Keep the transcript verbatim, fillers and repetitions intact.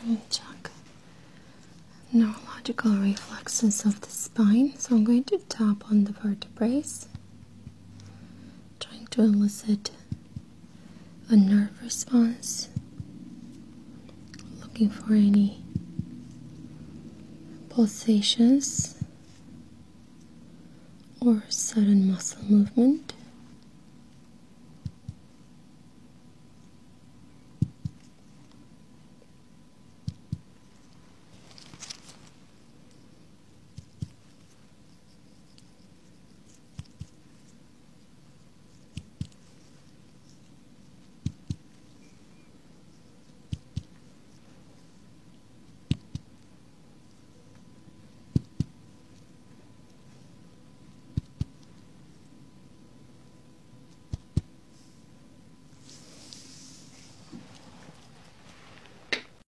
going to check neurological reflexes of the spine. So I'm going to tap on the vertebrae, trying to elicit a nerve response, looking for any pulsations or sudden muscle movement.